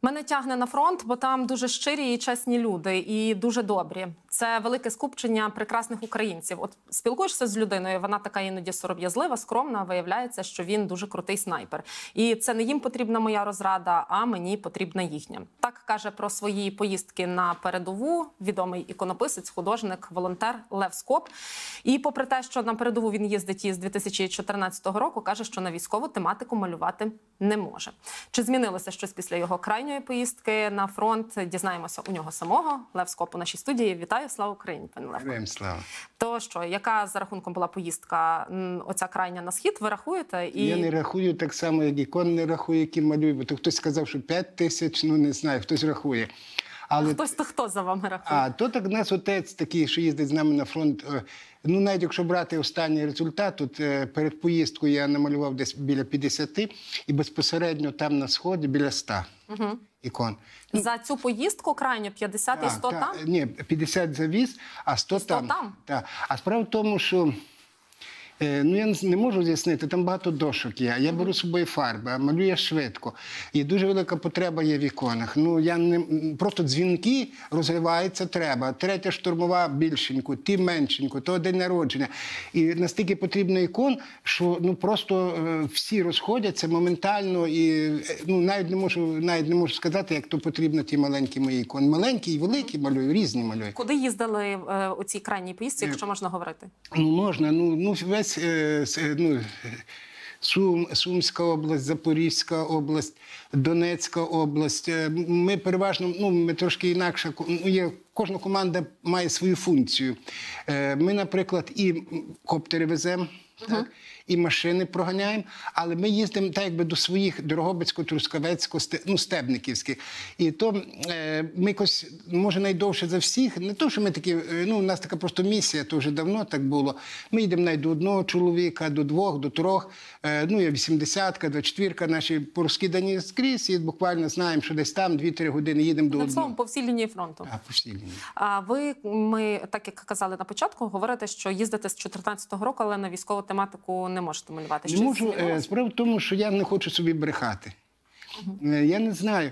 Мене тягне на фронт, бо там дуже щирі і чесні люди, і дуже добрі. Це велике скупчення прекрасних українців. От спілкуєшся з людиною, вона така іноді сором'язлива, скромна, а виявляється, що він дуже крутий снайпер. І це не їм потрібна моя розрада, а мені потрібна їхня. Так каже про свої поїздки на передову відомий іконописець, художник, волонтер Лев Скоп. І попри те, що на передову він їздить із 2014 року, каже, що на військову тематику малювати не може. Чи змінилося щось після його крайньої поїздки на фронт? Дізнаємося у нього самого. Лев Скоп у нашій студії. Вітаю, слава Україні, пане Левко. Героям слава. То що, яка за рахунком була поїздка, оця крайня на схід, ви рахуєте? Я не рахую так само, як ікон не рахує, які малює. Бо то хтось сказав, що 5 тисяч, ну не знаю, хтось рахує. Але... хто за вами рахує? А то так нас отець такий, що їздить з нами на фронт. Ну, навіть якщо брати останній результат, тут перед поїздкою я намалював десь біля 50 і безпосередньо там на сході біля 100 ікон. За цю поїздку крайню 50 і 100 там? Ні, 50 завіз, а 100 там. Так. А справа в тому, що ну, я не можу з'яснити, там багато дошок є. Я беру з собою фарби, а малюю швидко. І дуже велика потреба є в іконах. Ну, я не... Просто дзвінки розриваються треба. Третя штурмова більшенько, ті меншенько, то день народження. І настільки потрібно ікон, що ну, просто всі розходяться моментально. І ну, навіть не можу сказати, як то потрібно ті маленькі мої ікони. Маленькі і великі малюю, різні малюю. Куди їздили у цій крайній поїздці, якщо можна говорити? Ну, можна. Ну, Сумська область, Запорізька область, Донецька область. Ми переважно, ми трошки інакше, кожна команда має свою функцію. Ми, наприклад, і коптери веземо, і машини проганяємо, але ми їздимо так якби до своїх Дрогобицько, Трускавецько, Стебниківських. І то ми якось, може, найдовше за всіх, не то, що ми такі, у нас така просто місія, то вже давно так було. Ми їдемо навіть до одного чоловіка, до двох, до трьох, є 80-ка, 24-ка, наші порозкидані скрізь, і буквально знаємо, що десь там 2-3 години їдемо до одного. По всій лінії фронту. Так, по всій лінії. А ми, так як казали на початку, говорите, що їздите з 2014 року, але на військову тематику не можете малювати. Не можу. Справа в тому, що я не хочу собі брехати. Я не знаю.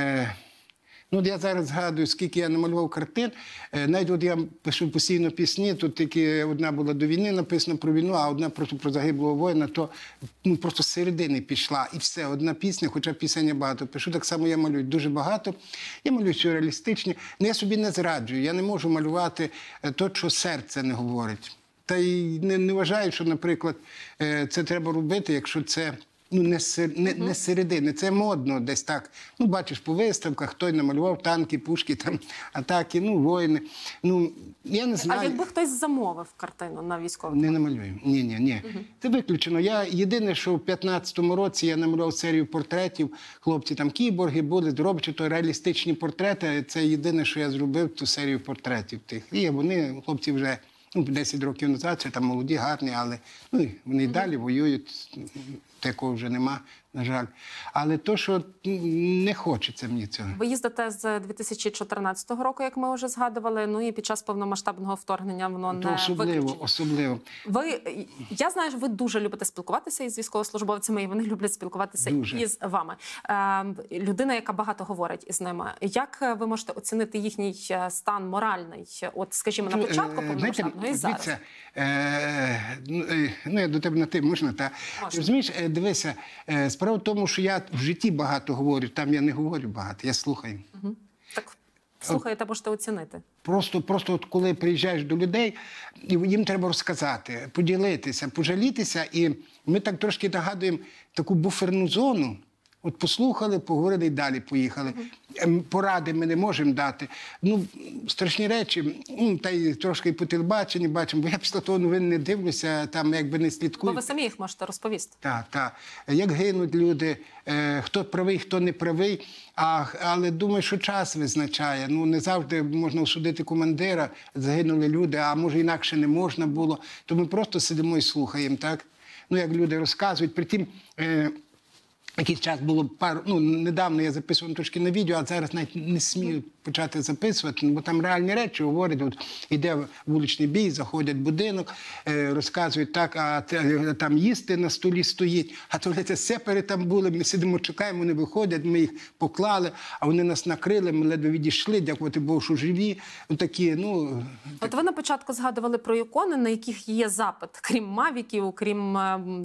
Ну, я зараз згадую, скільки я намалював картин. Навіть от я пишу постійно пісні, тут тільки одна була до війни написана про війну, а одна просто про загиблого воїна, то просто з середини пішла. І все, одна пісня, хоча пісень я багато пишу. Так само я малюю дуже багато. Я малюю сюрреалістичні. Я собі не зраджую, я не можу малювати те, що серце не говорить. Та й не вважаю, що, наприклад, це треба робити, якщо це не з середини. Це модно десь так. Ну, бачиш по виставках, хтось намалював танки, пушки, там, атаки, воїни. Я не знаю. А якби хтось замовив картину на військову? Не намалюю. Ні. Це виключено. Єдине, що в 15-му році я намалював серію портретів. Хлопці там кіборги були, робочі, то реалістичні портрети. Це єдине, що я зробив, ту серію портретів тих. І вони, хлопці вже 10 років назад, це там молоді, гарні, але вони й далі воюють, такого вже нема, на жаль. Але то, що не хочеться мені цього. Ви їздите з 2014 року, як ми вже згадували, і під час повномасштабного вторгнення воно не виключено. Особливо. Я знаю, що ви дуже любите спілкуватися із військовослужбовцями, і вони люблять спілкуватися із вами. Людина, яка багато говорить із ними. Як ви можете оцінити їхній стан моральний? От, скажімо, на початку повномасштабного і зараз? Я до тебе на ти, можна? Розумієш, дивися, справа в тому, що я в житті багато говорю, там я не говорю багато, я слухаю. Так, слухаєте, можете оцінити. Просто от коли приїжджаєш до людей, їм треба розказати, поділитися, пожалітися, і ми так трошки нагадуємо таку буферну зону. От послухали, поговорили і далі поїхали. Поради ми не можемо дати. Страшні речі, та й трошки по телебаченню бачимо, бо я після того новин не дивлюся, там якби не слідкую. Бо ви самі їх можете розповісти. Так. Як гинуть люди, хто правий, хто не правий. Але думаю, що час визначає. Не завжди можна осудити командира, загинули люди, а може інакше не можна було. То ми просто сидимо і слухаємо, так? Як люди розказують. Притім, якийсь час було недавно я записував трошки на відео, а зараз навіть не смію почати записувати, бо там реальні речі говорять. От іде вуличний бій, заходять в будинок, розказують так, а там їсти на столі стоїть, а то сепари там були, ми сидимо, чекаємо, вони виходять, ми їх поклали, а вони нас накрили, ми ледве відійшли, дякувати Богу, що живі. Такі, ну... От ви на початку згадували про ікони, на яких є запит, крім мавіків, крім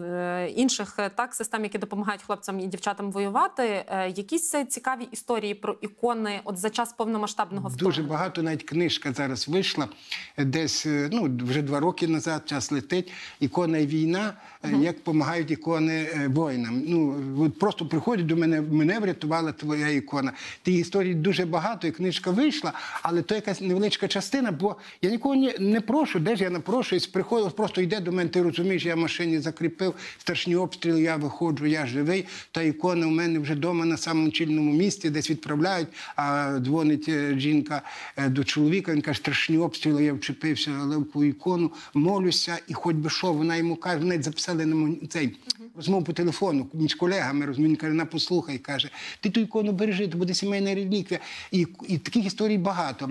інших систем, які допомагають хлопцям і дівчатам воювати. Якісь цікаві історії про ікони от за час повномасштабного вторгнення? Дуже багато, навіть книжка зараз вийшла, десь, вже 2 роки назад, час летить, «Ікона і війна», як допомагають ікони воїнам. От просто приходять до мене, мене врятувала твоя ікона. Тих історій дуже багато, і книжка вийшла, але то якась невеличка частина, бо я нікого не прошу, де ж я напрошуюсь, приходив, просто йде до мене, ти розумієш, я в машині закріпив, страшні обстріли, я виходжу, я живий, та ікона у мене вже вдома на самому чільному місці, десь відправляють, а дзвонить жінка до чоловіка, він каже, страшні обстріли, я вчепився в ікону, молюся, і хоч би що, вона йому каже, навіть записали на цей розмову по телефону між колегами, він каже, на послухай, каже, ти ту ікону бережи, то буде сімейна реліквія. І таких історій багато.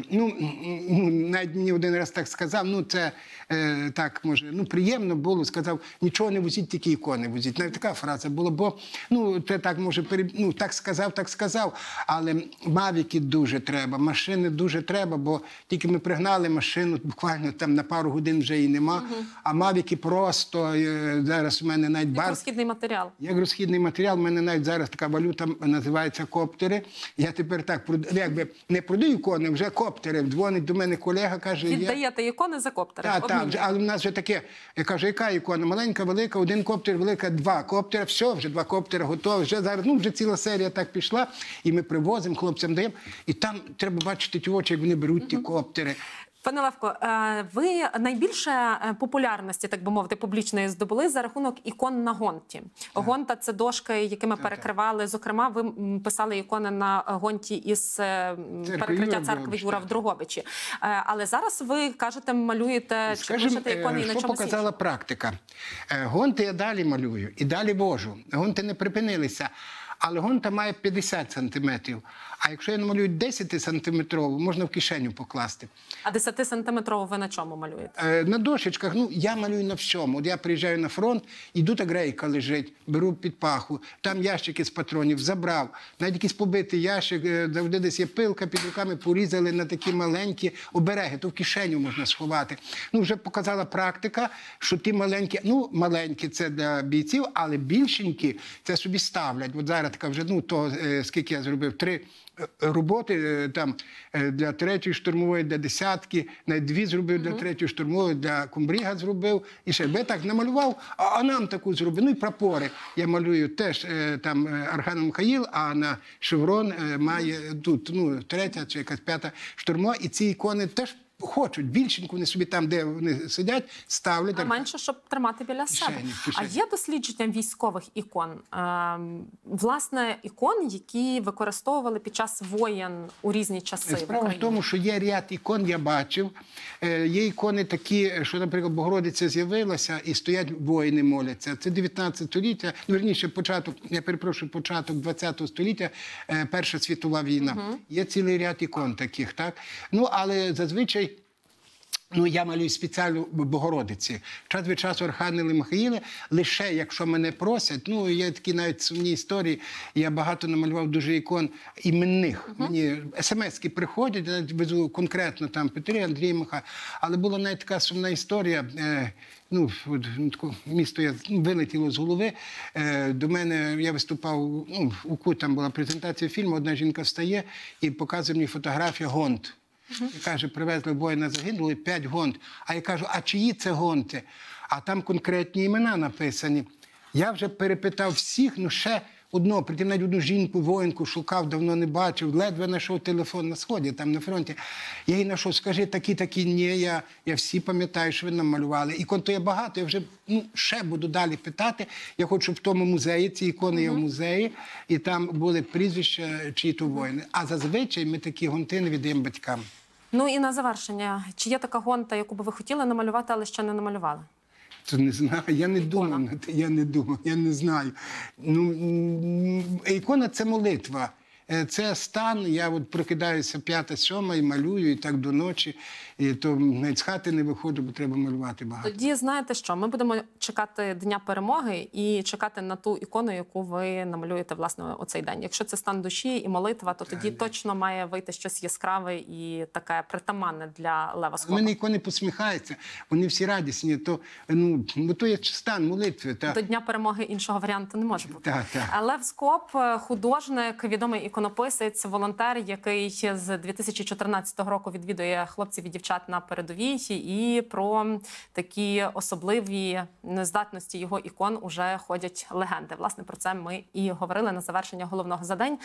Навіть мені один раз так сказав, це так, може, приємно було, сказав, нічого не возіть, тільки ікони возіть. Навіть така фраза була, бо, це так, може, так сказав, але мавіки дуже треба, машини дуже треба, бо тільки ми пригнали машину, буквально там на пару годин вже її нема, а мавіки просто, зараз у мене навіть Як розхідний матеріал. Як розхідний матеріал, у мене навіть зараз така валюта називається коптери. Я тепер так, якби не продаю ікони, вже коптери. Дзвонить до мене колега, каже... Віддаєте ікони за коптери? Так, але в нас вже таке, я кажу, яка ікона? Маленька, велика, 1 коптер, велика, 2 коптера, все, вже 2 коптери готові, вже зараз, вже ціла серія так пішла, і ми привозимо, хлопцям даємо, і там треба бачити ті очі, як вони беруть ті коптери. Пане Левко, ви найбільше популярності, так би мовити, публічної здобули за рахунок ікон на гонті. Гонта – це дошки, якими перекривали. Зокрема, ви писали ікони на гонті із перекриття церкви Юра в Дрогобичі. Але зараз ви, кажете, малюєте чи пишете ікони і на чомусь іншому. Що показала практика? Гонти я далі малюю, і далі вожу. Гонти не припинилися. Але гонта має 50 сантиметрів. А якщо я намалюю 10-сантиметрову, можна в кишеню покласти. А 10-сантиметрову ви на чому малюєте? На дошечках. Я малюю на всьому. От я приїжджаю на фронт, іду, так рейка лежить, беру під паху, там ящики з патронів, забрав. Навіть якийсь побитий ящик, завжди десь є пилка, під руками порізали на такі маленькі обереги, то в кишеню можна сховати. Вже показала практика, що ті маленькі, маленькі це для бійців, але більшенькі це собі ставлять. От зараз така вже, скільки я зробив, 3 роботи там для 3-ї штурмової, для 10-ки, навіть 2 зробив для 3-ї штурмової, для комбріга зробив. І ще, я так намалював, а нам таку зробив. І прапори. Я малюю теж там Архангел Михаїл, а на шеврон має тут, 3-я чи якась 5-та штурмова. І ці ікони теж хочуть більшеньку, вони собі там, де вони сидять, ставлять. А менше, щоб тримати біля себе. А є дослідження військових ікон? Власне, ікон, які використовували під час воєн у різні часи. Справа в тому, що є ряд ікон, я бачив. Є ікони такі, що, наприклад, Богородиця з'явилася і стоять воїни моляться. Це 19 століття, вірніше, початок 20 століття, Перша світова війна. Є цілий ряд ікон таких, так? Але зазвичай я малюю спеціально Богородиці. Час від часу Архангели Михаїли, лише якщо мене просять, є такі навіть сумні історії, я багато намалював дуже ікон іменних. Мені смс-ки приходять, я везу конкретно там Петрі, Андрій Михайло, але була навіть така сумна історія, місто вилетіло з голови, до мене, я виступав, у КУ, там була презентація фільму, одна жінка встає і показує мені фотографію гонт. І каже, привезли воїна загинули, 5 гонт. А я кажу, а чиї це гонти? А там конкретні імена написані. Я вже перепитав всіх, ще одного, притім навіть одну жінку, воїнку шукав, давно не бачив, ледве знайшов телефон на сході, там на фронті. Я їй знайшов, скажи, такі, ні, я всі пам'ятаю, що ви намалювали. Ікон то є багато, я вже ще буду далі питати. Я хочу, щоб в тому музеї, ці ікони є в музеї, і там були прізвища чиї-то воїни. А зазвичай ми такі гонти не віддаємо батькам. І на завершення, чи є така гонта, яку би ви хотіли намалювати, але ще не намалювали? Це не знаю, я не думав, я не знаю. Ікона – це молитва. це стан, я от прокидаюся 5-7 і малюю, і так до ночі, і то навіть з хати не виходжу, бо треба малювати багато. Тоді знаєте що, ми будемо чекати Дня перемоги і чекати на ту ікону, яку ви намалюєте, власне, оцей день. Якщо це стан душі і молитва, то тоді точно має вийти щось яскраве і таке притаманне для Лева У Скопа. мене ікони посміхаються, вони всі радісні, бо то є стан молитви. До Дня перемоги іншого варіанту не може бути. Так. Лев Скоп – художник, відомий іконописець, волонтер, який з 2014 року відвідує хлопців і дівчат на передовій, і про такі особливі здатності його ікон уже ходять легенди. Власне, про це ми і говорили на завершення головного за день.